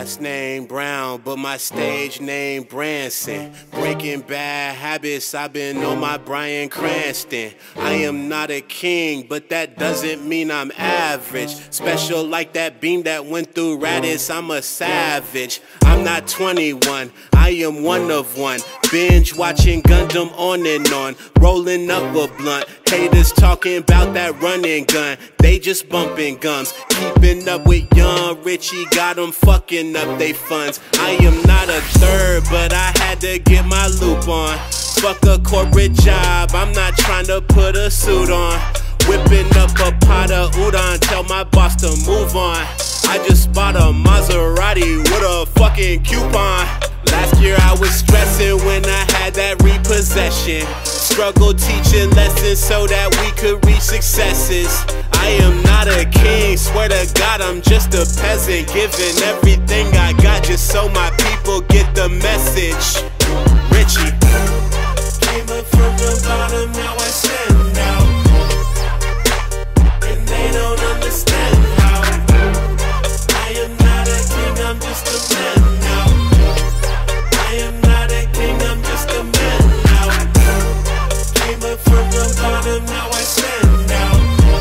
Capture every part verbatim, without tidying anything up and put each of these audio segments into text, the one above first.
last name Brown, but my stage name Branson. Breaking bad habits, I've been on my Bryan Cranston. I am not a king, but that doesn't mean I'm average. Special like that beam that went through Raditz, I'm a savage. I'm not twenty-one, I am one of one. Binge watching Gundam on and on, rolling up a blunt. Haters talking about that running gun, they just bumping gums. Keeping up with young Richie, got them fucking up they funds. I am not a third, but I had to get my loop on. Fuck a corporate job, I'm not trying to put a suit on. Whipping up a pot of udon, tell my boss to move on. I just bought a Maserati with a fucking coupon. Last year I was stressing when I had that repossession. Struggle teaching lessons so that we could reach successes. I am not a king, swear to God I'm just a peasant. Giving everything I got just so my people get the message. Richie. Came up from the bottom, now I stand out. And they don't understand how I am not a king, I'm just a man now. I am not a king, I'm just a man now. Came up from the bottom, now I stand out.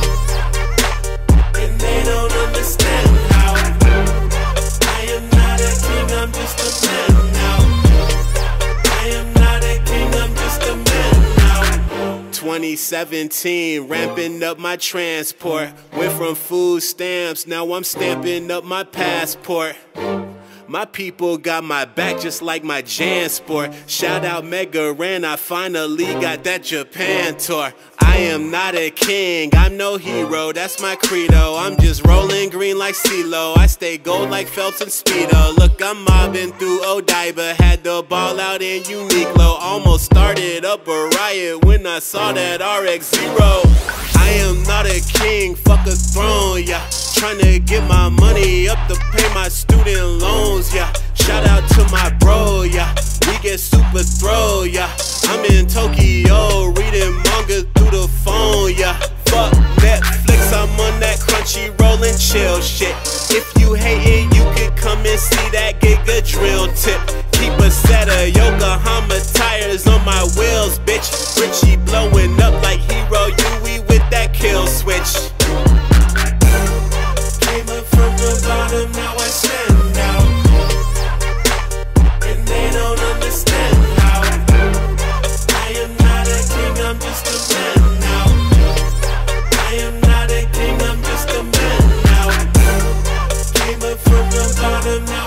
And they don't understand how I am not a king, I'm just a man now. I am not a king, I'm just a man now. twenty seventeen, ramping up my transport. Went from food stamps, now I'm stamping up my passport. My people got my back just like my JanSport. Shout out Mega Ran, I finally got that Japan tour. I am not a king, I'm no hero, that's my credo. I'm just rolling green like CeeLo, I stay gold like Phelps and Speedo. Look, I'm mobbing through Odaiba, had the ball out in Uniqlo. Almost started up a riot when I saw that R X zero. I am not a king, fuck a throne, yeah. Tryna get my money up to pay my student loans, yeah. Shout out to my bro, yeah. We get super throw, yeah. I'm in Tokyo, reading manga through the phone, yeah. Fuck Netflix, I'm on that crunchy rollin' chill shit. If you hatin', you could come and see that Giga drill tip. Keep a set of Yokohama tires on my wheels, bitch. Richie blowing up like Hero Yui with that kill switch. Came up from the bottom, now I stand out. And they don't understand how I am not a king, I'm just a man now. I am not a king, I'm just a man now. Came up from the bottom, now